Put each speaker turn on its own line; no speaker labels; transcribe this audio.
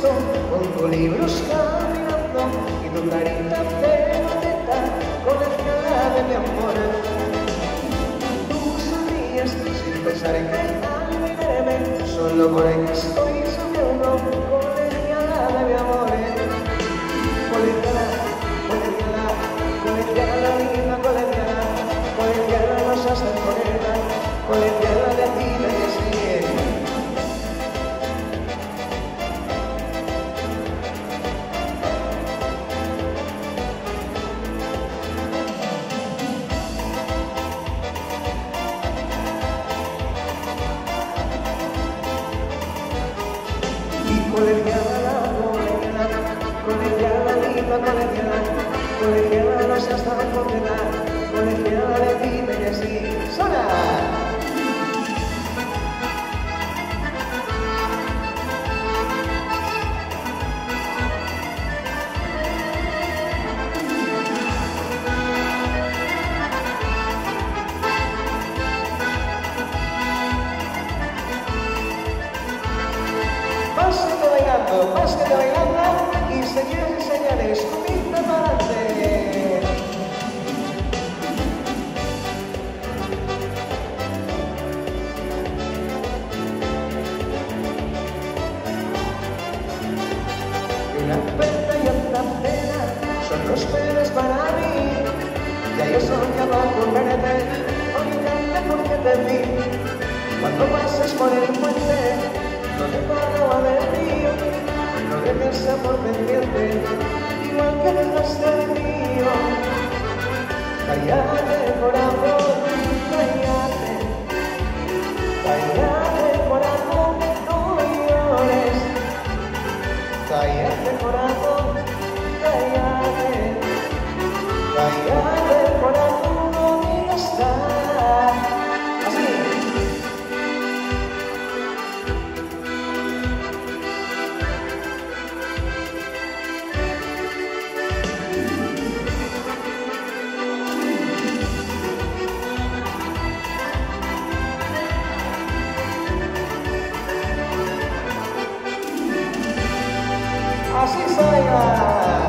pienso con tu libros caminando y tu carita de bonita colegiala de mi amor. Tú sonríes sin pensar en que al mirarme solo por ahí estoy soñando colegiala de mi amor. Colegiala, colegiala, colegiala, linda colegiala, colegiala no seas tan morena, colegiala de ti me desvíe. Colegiala, colegiala, colegiala, linda colegiala, colegiala no seas tan condena, colegiala de ti me así, sola. Pásate bailando y señales, señales, comita para adelante. Y una pena y otra pena son los penas para mí. Ya yo soñaba con verte, hoy canta porque te vi. Cuando pases por el puente, no te paro a ver mío, no dejes amor pendiente, igual que dejaste el mío. Cállate corazón, cállate, cállate corazón, no llores. Cállate corazón, cállate, cállate corazón, no digas nada. Así. Así salga.